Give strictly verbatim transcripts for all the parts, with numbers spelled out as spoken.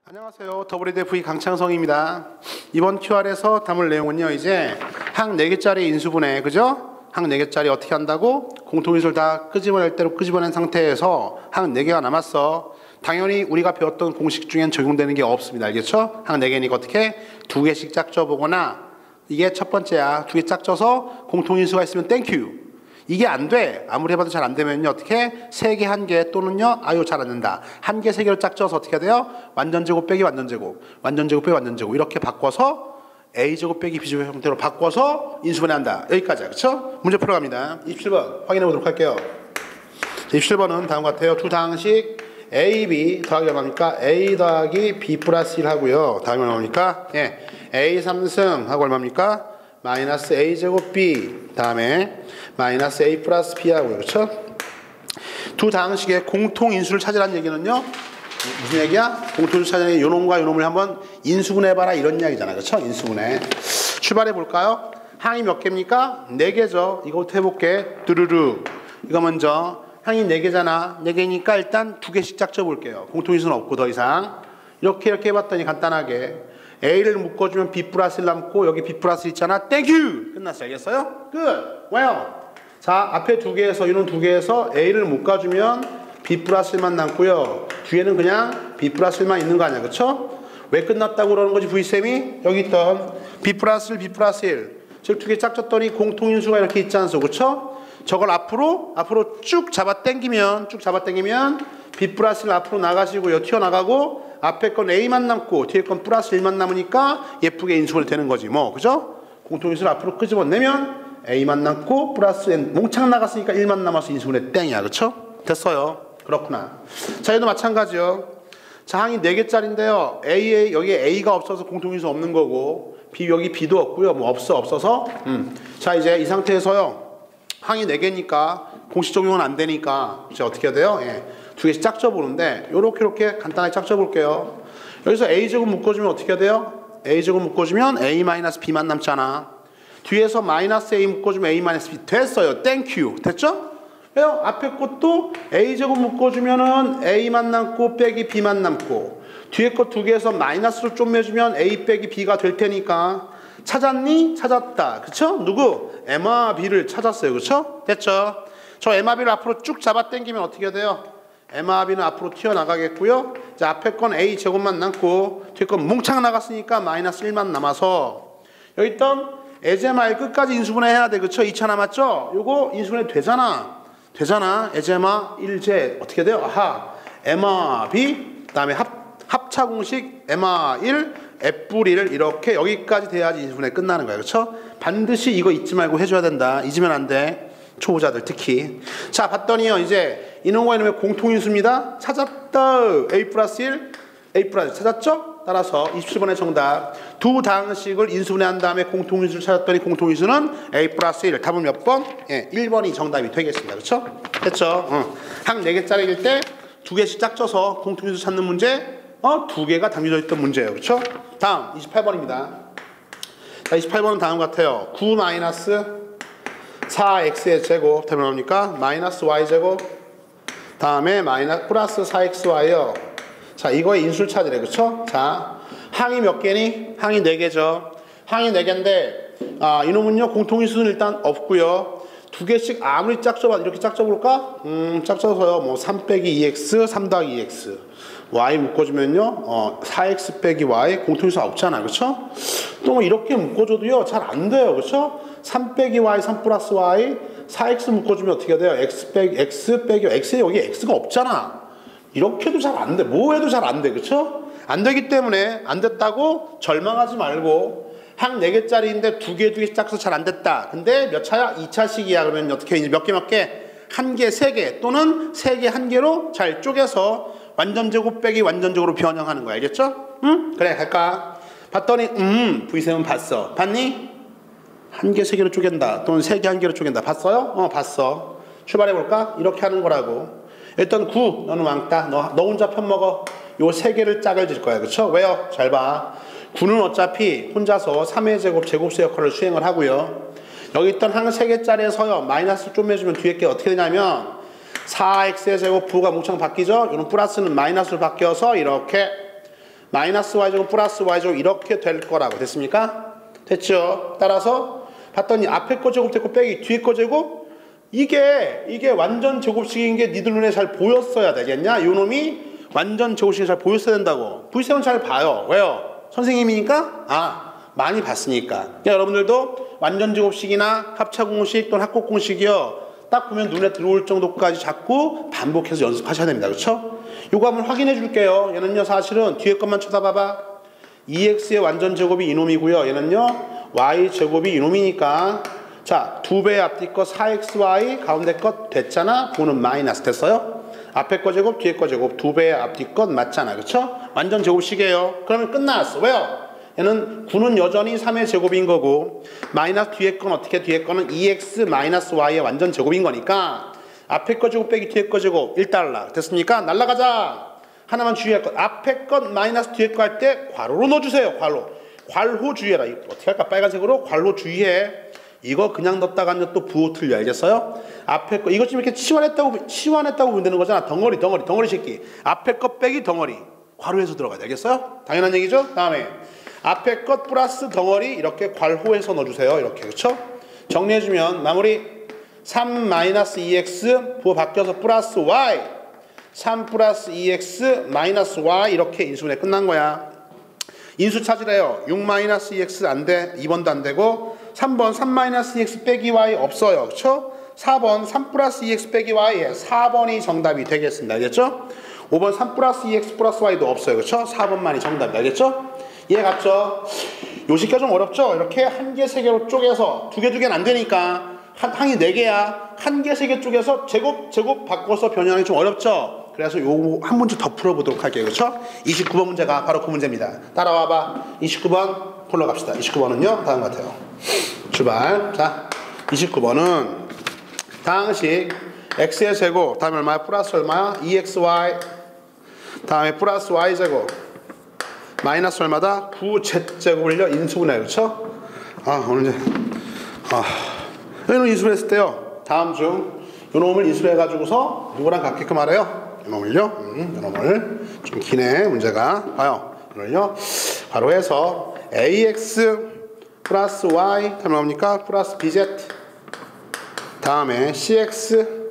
안녕하세요. 더블유디에프이 강창성입니다. 이번 큐알에서 담을 내용은요, 이제 항 네 개짜리 인수분해, 그죠? 항 네 개짜리 어떻게 한다고? 공통인수를 다 끄집어낼 대로 끄집어낸 상태에서 항 네 개가 남았어. 당연히 우리가 배웠던 공식 중엔 적용되는 게 없습니다. 알겠죠? 항 네 개니까 어떻게? 두 개씩 짝져보거나, 이게 첫 번째야. 두 개 짝져서 공통인수가 있으면 땡큐. 이게 안 돼. 아무리 해봐도 잘 안 되면요. 어떻게? 세 개, 한 개 또는요. 아유, 잘 안 된다. 한 개, 세 개로 짝져서 어떻게 해야 돼요? 완전제곱 빼기 완전제곱. 완전제곱 빼기 완전제곱. 이렇게 바꿔서 A제곱 빼기 B제곱 형태로 바꿔서 인수분해한다. 여기까지야. 그쵸? 문제 풀어갑니다. 이십칠 번 확인해 보도록 할게요. 이십칠 번은 다음과 같아요. 두 다항식 A, B 더하기 얼마입니까? A 더하기 B 플러스 일 하고요. 다음이 얼마입니까? 예. A 삼 승 하고 얼마입니까? 마이너스 A제곱 B 다음에 마이너스 A 플러스 B 하고요. 그렇죠? 두 다항식의 공통인수를 찾으라는 얘기는요. 무슨 얘기야? 공통인수 찾으라는 얘기, 요놈과 요놈을 한번 인수분해해봐라 이런 이야기잖아. 그렇죠? 인수분해. 출발해 볼까요? 항이 몇 개입니까? 네 개죠. 이거부터 해볼게. 두루루. 이거 먼저. 항이 네 개잖아. 네 개니까 일단 두 개씩 짝져 볼게요. 공통인수는 없고 더 이상. 이렇게 이렇게 해봤더니 간단하게 A를 묶어주면 B 플러스 일 남고 여기 B 플러스 있잖아. 땡큐! 끝났어요. 알겠어요? 끝! 왜요? 자, 앞에 두 개에서 이놈 두 개에서 A를 묶어주면 B 플러스 일만 남고요. 뒤에는 그냥 B 플러스 일만 있는 거 아니야. 그쵸? 왜 끝났다고 그러는 거지 V쌤이? 여기 있던 B 플러스 일, B 플러스 일. 즉 두 개 짝졌더니 공통인수가 이렇게 있지 않소. 그쵸? 저걸 앞으로 앞으로 쭉 잡아 당기면 쭉 잡아 당기면 B 플러스 일 앞으로 나가시고요. 튀어나가고 앞에 건 A만 남고 뒤에 건 플러스 일만 남으니까 예쁘게 인수분해 되는 거지. 뭐 그죠? 공통인수를 앞으로 끄집어내면 A만 남고 플러스 N 몽창 나갔으니까 일만 남아서 인수분해 땡이야. 그쵸? 됐어요. 그렇구나. 자, 얘도 마찬가지요. 자, 항이 네 개짜리인데요. A, 여기에 A가 없어서 공통인수 없는 거고 B, 여기 B도 없고요. 뭐 없어 없어서 음. 자, 이제 이 상태에서요. 항이 네 개니까 공식 적용은 안 되니까 이제 어떻게 해야 돼요? 예. 두 개씩 짝져 보는데 요렇게 이렇게 간단하게 짝져 볼게요. 여기서 A제곱 묶어주면 어떻게 해야 돼요? A제곱 묶어주면 A-B만 남잖아. 뒤에서 마이너스 A 묶어주면 A-B 됐어요. 땡큐. 됐죠? 왜요? 앞에 것도 A제곱 묶어주면은 A만 남고 빼기 B만 남고 뒤에 것 두 개에서 마이너스로 쪼매주면 A 빼기 B가 될 테니까 찾았니? 찾았다. 그쵸? 누구? M와 B를 찾았어요. 그쵸? 됐죠? 저 M와 B를 앞으로 쭉 잡아 당기면 어떻게 돼요? M와 B는 앞으로 튀어나가겠고요. 자, 앞에 건 A 제곱만 남고 뒤에 건 뭉창 나갔으니까 마이너스 일만 남아서 여기 있던 에제마의 끝까지 인수분해 해야 돼. 그쵸? 이 차 남았죠? 요거 인수분해 되잖아. 되잖아. 에제마 일 제 어떻게 돼요? 아하. M와 B 그 다음에 합, 합차 공식 M와 일 F 일 이렇게 여기까지 돼야지 인수분해 끝나는 거야. 그쵸? 반드시 이거 잊지 말고 해줘야 된다. 잊으면 안 돼. 초보자들 특히. 자, 봤더니요. 이제 이놈과 이놈의 공통인수입니다. 찾았다. A 플러스 일, A 플러스 일 찾았죠? 따라서 이십칠 번의 정답. 두 다항식을 인수분해한 다음에 공통인수를 찾았더니 공통인수는 A 플러스 일. 답은 몇 번? 예, 일 번이 정답이 되겠습니다. 그렇죠? 됐죠? 어. 항 네 개짜리일 때 두 개씩 짝져서 공통인수 찾는 문제. 어, 두 개가 담겨져 있던 문제예요. 그렇죠? 다음 이십팔 번입니다. 자, 이십팔 번은 다음 같아요. 구 마이너스 사 엑스의 제곱 되면 뭡니까? 마이너스 Y제곱 다음에 마이너스 플러스 사 엑스 와이요. 자, 이거의 인수를 찾으래. 그쵸? 자, 항이 몇 개니? 항이 네 개죠. 항이 네 개인데 아, 이놈은요 공통인수는 일단 없고요. 두 개씩 아무리 짝져봐 이렇게 짝져볼까? 음, 짝져서요. 뭐 삼 빼기 이 엑스, 삼 더하기 이 엑스 Y 묶어주면요 어, 사 엑스 빼기 Y 공통인수가 없잖아. 그쵸? 또 뭐 이렇게 묶어줘도요 잘 안 돼요. 그쵸? 삼 빼기 Y, 삼 플러스 Y 사 엑스 묶어주면 어떻게 돼요? X 빼기 X 빼기 X에 여기 X가 없잖아. 이렇게 해도 잘 안 돼. 뭐 해도 잘 안 돼. 그쵸? 안 되기 때문에 안 됐다고 절망하지 말고 항 네 개짜리인데 두 개 두 개씩 짝서 잘 안 됐다. 근데 몇 차야? 이 차식이야. 그러면 어떻게 이제 몇 개 몇 개? 한 개, 세 개 또는 세 개, 한 개로 잘 쪼개서 완전제곱 빼기 완전적으로 변형하는 거야. 알겠죠? 응? 그래 갈까? 봤더니 음 V쌤은 봤어. 봤니? 한 개, 세 개로 쪼갠다. 또는 세 개, 한 개로 쪼갠다. 봤어요? 어 봤어. 출발해볼까? 이렇게 하는 거라고. 일단 구 너는 왕따. 너, 너 혼자 편먹어. 요 세 개를 짝을 질 거야. 그쵸? 왜요? 잘 봐. 구는 어차피 혼자서 삼의 제곱 제곱수 역할을 수행을 하고요. 여기 있던 한 세 개짜리에서요 마이너스 좀 해주면 뒤에 게 어떻게 되냐면 사 엑스의 제곱 구가 뭉창 바뀌죠? 이런 플러스는 마이너스로 바뀌어서 이렇게 마이너스 y제곱 플러스 y제곱 이렇게 될 거라고. 됐습니까? 됐죠? 따라서 봤더니 앞에 거 제곱 됐고 빼기 뒤에 거 제곱, 이게 이게 완전 제곱식인 게 니들 눈에 잘 보였어야 되겠냐? 요 놈이 완전 제곱식이 잘 보였어야 된다고. 브이쌤은 잘 봐요. 왜요? 선생님이니까? 아, 많이 봤으니까. 그러니까 여러분들도 완전 제곱식이나 합차공식 또는 합곡공식이요, 딱 보면 눈에 들어올 정도까지 자꾸 반복해서 연습하셔야 됩니다. 그렇죠? 요거 한번 확인해 줄게요. 얘는요 사실은 뒤에 것만 쳐다봐봐. 이엑스의 완전 제곱이 이놈이고요. 얘는요 y제곱이 이놈이니까, 자, 두 배의 앞뒤 거 사 엑스 와이, 가운데 것 됐잖아. 부는 마이너스. 됐어요? 앞에 거 제곱 뒤에 거 제곱 두 배의 앞뒤 것 맞잖아. 그쵸? 완전 제곱식이에요. 그러면 끝났어. 왜요? 얘는 구는 여전히 삼의 제곱인 거고, 마이너스 뒤에 건 어떻게, 뒤에 거는 이엑스 마이너스 와이의 완전 제곱인 거니까 앞에 거 제곱 빼기 뒤에 거 제곱 일 달러. 됐습니까? 날라가자. 하나만 주의할 것, 앞에 것 마이너스 뒤에 거 할 때 괄호로 넣어주세요. 괄호. 괄호 주의해라. 어떻게 할까? 빨간색으로 괄호 주의해. 이거 그냥 넣었다가는 또 부호 틀려. 알겠어요? 앞에 거 이것 좀 이렇게 치환했다고 치환했다고 보면 되는 거잖아. 덩어리 덩어리 덩어리 새끼. 앞에 거 빼기 덩어리 괄호해서 들어가야 돼. 알겠어요? 당연한 얘기죠? 다음에 앞에 것 플러스 덩어리 이렇게 괄호해서 넣어주세요. 이렇게. 그렇죠? 정리해주면 마무리. 삼 마이너스 이엑스 부호 바뀌어서 플러스 y, 삼 플러스 이엑스 마이너스 y 이렇게 인수분해 끝난 거야. 인수 찾으래요. 육 마이너스 이엑스 안 돼. 이 번도 안 되고, 삼 번 삼 마이너스 이엑스 빼기 y 없어요. 그렇죠? 사 번 삼 플러스 이엑스 빼기 y에 사 번이 정답이 되겠습니다. 알겠죠? 오 번 삼 플러스 이엑스 플러스 y도 없어요. 그렇죠? 사 번만이 정답이. 알겠죠? 이해 갔죠? 요 식가 좀 어렵죠? 이렇게 한 개, 세 개로 쪼개서 두 개, 두 개는 안 되니까 한, 항이 네 개야. 한 개, 세 개 쪼개서 제곱, 제곱 바꿔서 변형하기 좀 어렵죠? 그래서 요 한 문제 더 풀어보도록 할게요. 그렇죠? 이십구 번 문제가 바로 그 문제입니다. 따라와봐. 이십구 번 콜러 갑시다. 이십구 번은요 다음 같아요. 출발. 자, 이십구 번은 다항식 x의 제곱 다음에 얼마야? 플러스 얼마야? 이 엑스 와이 다음에 플러스 y제곱 마이너스 얼마다? 구 제곱을요 인수분해. 그렇죠? 아, 오늘 이제 아, 이놈 인수분했을 때요, 다음 중 요놈을 인수분해 가지고서 누구랑 같게끔 하래요? 요놈을요, 음, 요놈을 좀 기네 문제가. 봐요. 이걸요 바로 해서 ax 플러스 y 다음에 뭡니까? 플러스 bz 다음에 cx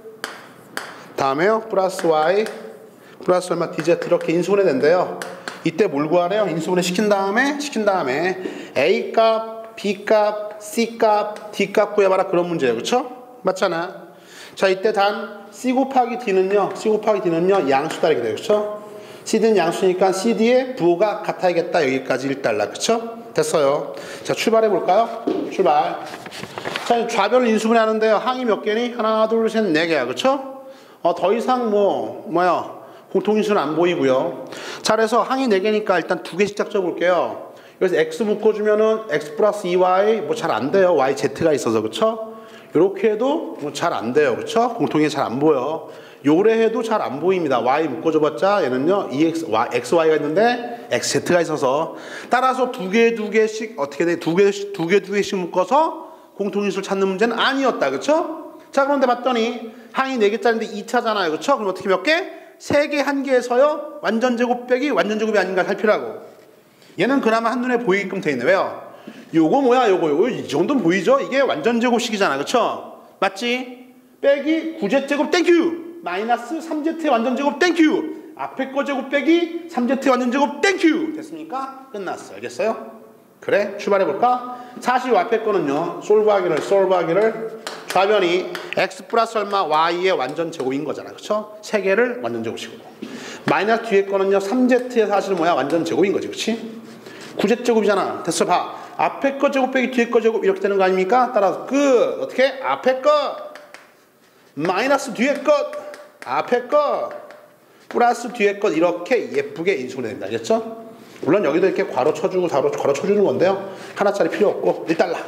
다음에요 플러스 y 플러스 얼마 dz 이렇게 인수분해 된대요. 이때 뭘 구하래요? 인수분해 시킨 다음에 시킨 다음에 a 값, b 값, c 값, d 값 구해봐라. 그런 문제예요. 그렇죠? 맞잖아. 자, 이때 단 c 곱하기 d는요 c 곱하기 d는요 양수다 이렇게 돼요. 그렇죠? cd는 양수니까 cd의 부호가 같아야겠다. 여기까지 일 달러. 그렇죠? 됐어요. 자, 출발해 볼까요? 출발. 자, 좌변을 인수분해 하는데요, 항이 몇 개니? 하나, 둘, 셋, 네 개야. 그렇죠? 어, 더 이상 뭐 뭐야 공통인수는 안 보이고요. 자, 그래서 항이 네 개니까 일단 두 개씩 짝져 볼게요. 그래서 x 묶어주면은 x 플러스 이 와이 뭐 잘 안 돼요. yz가 있어서. 그쵸? 요렇게 해도 뭐 잘 안 돼요. 그쵸? 공통이 잘 안 보여. 요래 해도 잘 안 보입니다. y 묶어줘봤자 얘는요 ex, y, xy가 있는데 xz가 있어서, 따라서 두 개 두 개씩 어떻게 돼? 두 개 두 개 두 개씩 묶어서 공통인수를 찾는 문제는 아니었다. 그쵸? 자, 그런데 봤더니 항이 네 개짜리인데 이 차잖아요. 그쵸? 그럼 어떻게 몇 개? 세 개, 한 개에서요 완전 제곱 빼기 완전 제곱이 아닌가 살피라고. 얘는 그나마 한눈에 보이게끔 돼 있네. 왜요? 요거 뭐야 요거 요거 이 정도는 보이죠? 이게 완전 제곱식이잖아. 그쵸? 맞지? 빼기 구 제곱 땡큐 마이너스 삼 제트의 완전 제곱 땡큐 앞에 거 제곱 빼기 삼 제트의 완전 제곱 땡큐. 됐습니까? 끝났어. 알겠어요? 그래? 출발해볼까? 사실 앞에 거는요 솔브하기를 솔브하기를 좌변이 x 플러스 얼마 y의 완전 제곱인 거잖아. 그쵸? 세 개를 완전 제곱식으로, 마이너스 뒤에 거는요 삼 제트의 사실 뭐야? 완전 제곱인 거지. 그치? 구 제곱이잖아. 됐어. 봐. 앞에 거 제곱 빼기 뒤에 거 제곱 이렇게 되는 거 아닙니까? 따라서 끝. 어떻게? 앞에 거 마이너스 뒤에 것 앞에 거 플러스 뒤에 것 이렇게 예쁘게 인수분해 됩니다. 알겠죠? 물론 여기도 이렇게 괄호 쳐주고 괄호, 괄호 쳐주는 건데요, 하나짜리 필요 없고 일 달러.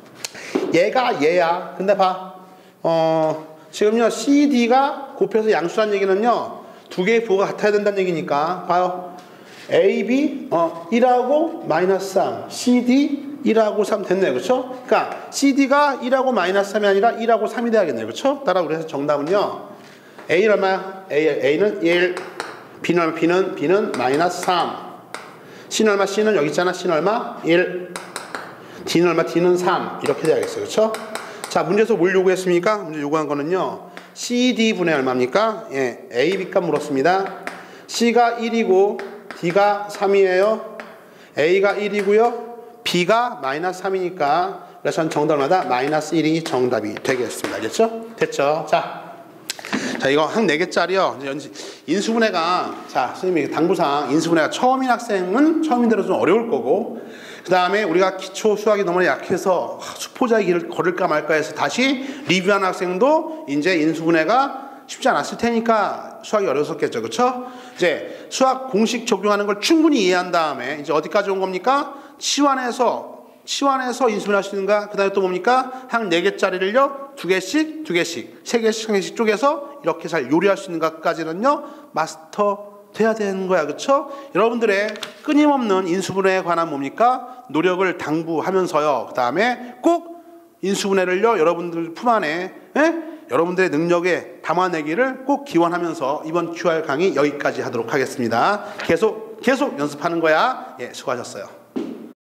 얘가 얘야. 근데 봐, 어, 지금요 씨디가 곱해서 양수란 얘기는요 두 개의 부호가 같아야 된다는 얘기니까 봐요. A, B 어, 일하고 마이너스 삼, 씨디 일하고 삼 됐네요. 그렇죠? 그러니까 씨디가 일하고 마이너스 삼이 아니라 일하고 삼이 돼야겠네요. 그렇죠? 따라 그래서 정답은요 A는 얼마야? A, A는 일, B는 B는 B는 마이너스 삼, C는 얼마? C는 여기 있잖아. C는 얼마? 일. D는 얼마? D는 삼. 이렇게 돼야겠어요. 그렇죠? 자, 문제에서 뭘 요구했습니까? 문제 요구한 거는요. 씨 디 분의 얼마입니까? 예, A, B값 물었습니다. C가 일이고 D가 삼이에요. A가 일이고요. B가 마이너스 삼이니까 그래서 전 정답마다 마이너스 일이 정답이 되겠습니다. 알겠죠? 됐죠? 자, 자 이거 한 네 개짜리요. 인수분해가 자 선생님이 당부상 인수분해가 처음인 학생은 처음인대로 좀 어려울 거고 그 다음에 우리가 기초 수학이 너무 약해서 수포자의 길을 걸을까 말까 해서 다시 리뷰한 학생도 이제 인수분해가 쉽지 않았을 테니까 수학이 어려웠겠죠. 그렇죠? 이제 수학 공식 적용하는 걸 충분히 이해한 다음에 이제 어디까지 온 겁니까? 치환해서 치환해서 인수분해 할 수 있는가? 그 다음에 또 뭡니까? 한 네 개짜리를요 두 개씩 두 개씩 세 개씩 한 개씩 쪼개서 이렇게 잘 요리할 수 있는가까지는요 마스터 돼야 되는 거야. 그렇죠? 여러분들의 끊임없는 인수분해에 관한 뭡니까? 노력을 당부하면서요. 그 다음에 꼭 인수분해를요 여러분들 품 안에 에? 여러분들의 능력에 담아내기를 꼭 기원하면서 이번 큐알 강의 여기까지 하도록 하겠습니다. 계속 계속 연습하는 거야. 예, 수고하셨어요.